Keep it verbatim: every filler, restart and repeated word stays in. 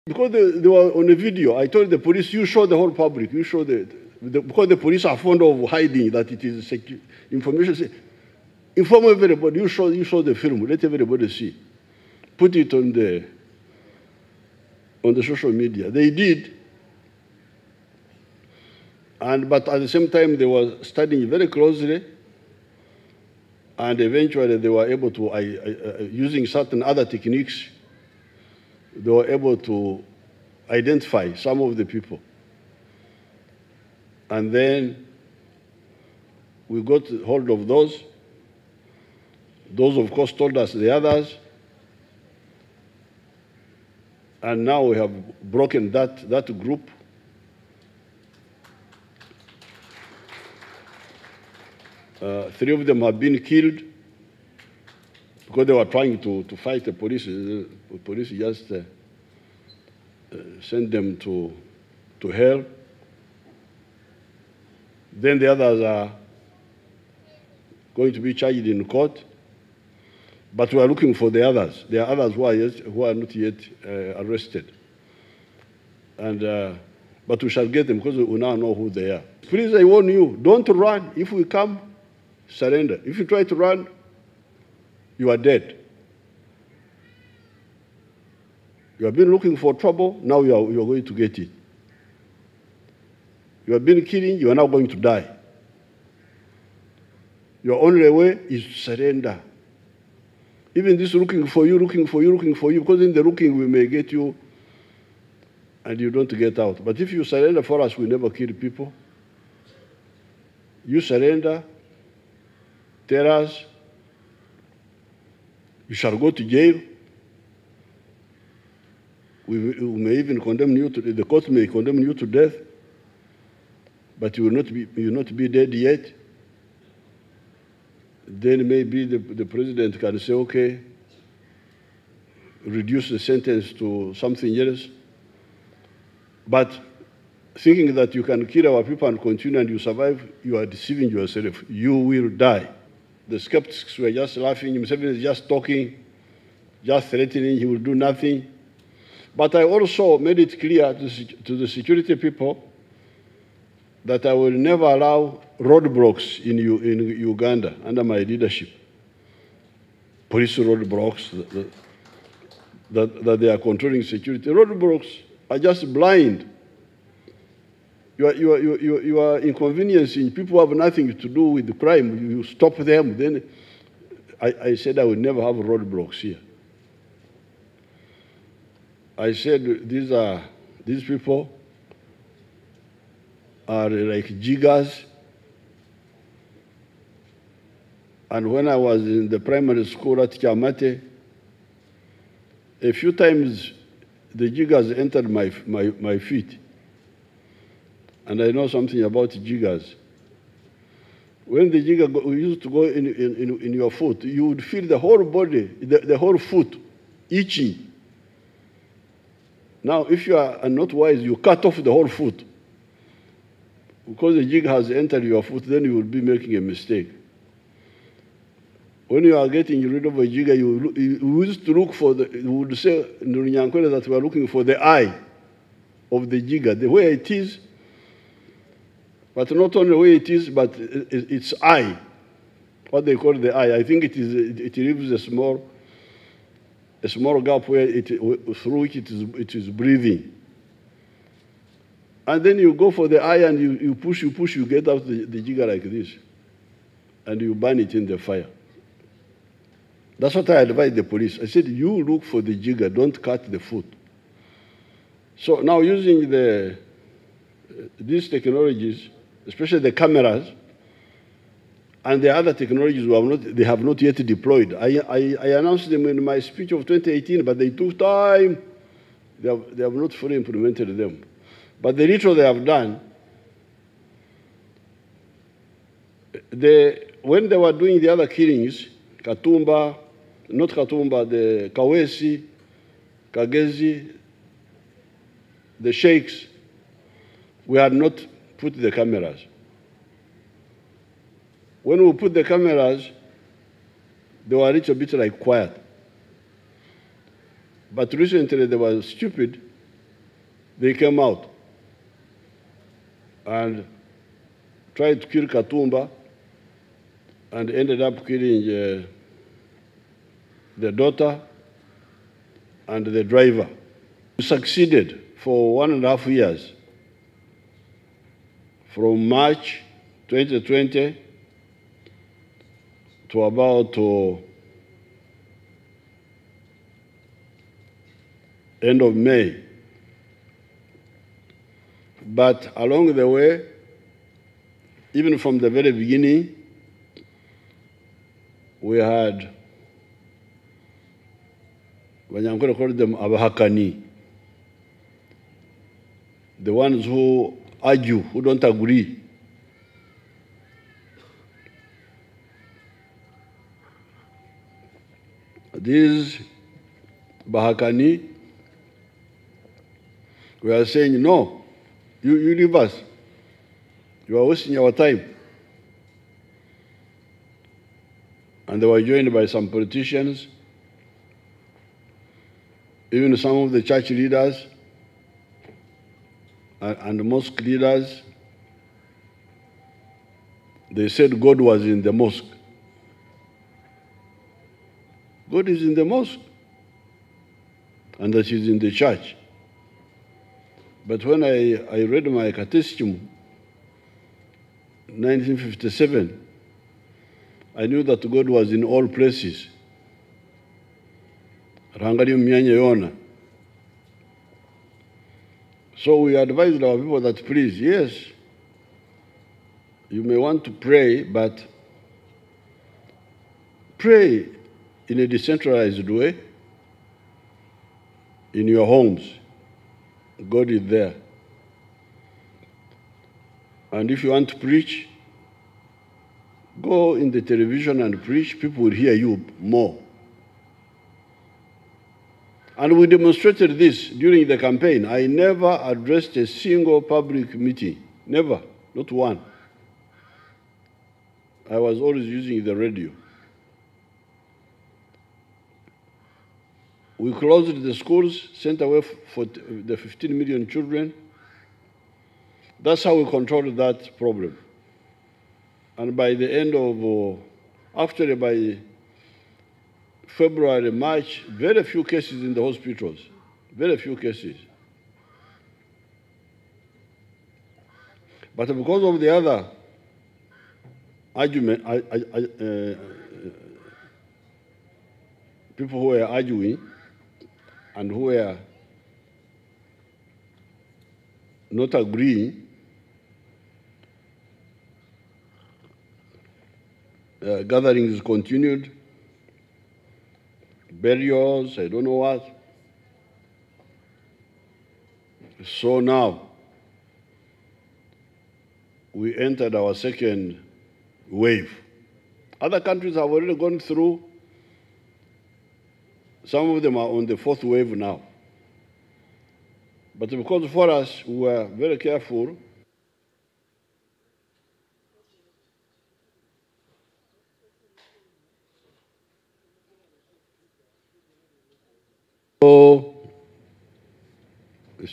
Because they, they were on a video, I told the police, you show the whole public, you show the, the because the police are fond of hiding that it is secu information. Say, inform everybody, you show, you show the film, let everybody see. Put it on the, on the social media. They did. And, but at the same time, they were studying very closely. And eventually, they were able to, uh, uh, using certain other techniques, they were able to identify some of the people. And then we got hold of those. Those, of course, told us the others. And now we have broken that, that group. Uh, three of them have been killed because they were trying to, to fight the police. The police just uh, uh, sent them to, to hell. Then the others are going to be charged in court. But we are looking for the others. There are others who are, yet, who are not yet uh, arrested. And, uh, but we shall get them because we now know who they are. Please, I warn you, don't run. If we come, surrender. If you try to run, you are dead. You have been looking for trouble, now you are, you are going to get it. You have been killing, you are now going to die. Your only way is to surrender. Even this looking for you, looking for you, looking for you, because in the looking we may get you and you don't get out. But if you surrender for us, we never kill people. You surrender, tell us, you shall go to jail. We, we may even condemn you to, the court may condemn you to death, but you will not be, you will not be dead yet. Then maybe the, the president can say, okay, reduce the sentence to something else. But thinking that you can kill our people and continue and you survive, you are deceiving yourself. You will die. The skeptics were just laughing. Museveni is just talking, just threatening. He will do nothing. But I also made it clear to, to the security people that I will never allow roadblocks in, U, in Uganda under my leadership. Police roadblocks, that, that, that they are controlling security. Roadblocks are just blind. You are, you, are, you, are, you are inconveniencing people who have nothing to do with the crime. You stop them, then I, I said I will never have roadblocks here. I said these are, these people are like jiggers. And when I was in the primary school at Kiamate, a few times the jiggers entered my, my, my feet. And I know something about jiggers. When the jigger go, used to go in, in, in your foot, you would feel the whole body, the, the whole foot itching. Now, if you are not wise, you cut off the whole foot. Because the jig has entered your foot, then you will be making a mistake. When you are getting rid of a jigger, you, you used to look for the, you would say in Runyankole that we are looking for the eye of the jigger, the way it is, but not only the way it is, but its eye, what they call the eye. I think it is, it leaves a small, a small gap where it, through which it is, it is breathing. And then you go for the eye and you, you push, you push, you get out the, the jigger like this. And you burn it in the fire. That's what I advised the police. I said, you look for the jigger, don't cut the foot. So now using the, these technologies, especially the cameras, and the other technologies we have not, they have not yet deployed. I, I, I announced them in my speech of twenty eighteen, but they took time. They have, they have not fully implemented them. But the little they have done, they, when they were doing the other killings, Katumba, not Katumba, the Kawesi, Kagezi, the sheikhs, we had not put the cameras. When we put the cameras, they were a little bit like quiet. But recently they were stupid. they came out and tried to kill Katumba and ended up killing uh, the daughter and the driver. We succeeded for one and a half years, from March twenty twenty to about uh, end of May. But along the way, even from the very beginning, we had, Wanyankore called them Abahakani, the ones who argue, who don't agree. These Bahakani, we are saying, no, you, you leave us. You are wasting our time. And they were joined by some politicians, even some of the church leaders and, and mosque leaders. They said God was in the mosque. God is in the mosque, and that He's in the church. But when I, I read my catechism, nineteen fifty-seven, I knew that God was in all places. So we advised our people that, please, yes, you may want to pray, but pray in a decentralized way in your homes. God is there. And if you want to preach, go in the television and preach. People will hear you more. And we demonstrated this during the campaign. I never addressed a single public meeting. Never. Not one. I was always using the radio. We closed the schools, sent away for the fifteen million children. That's how we controlled that problem. And by the end of, uh, actually by February, March, very few cases in the hospitals, very few cases. But because of the other argument, I, I, I, uh, people who were arguing and who were not agreeing, uh, gatherings continued, burials, I don't know what. So now, we entered our second wave. Other countries have already gone through. Some of them are on the fourth wave now. But because for us, we were very careful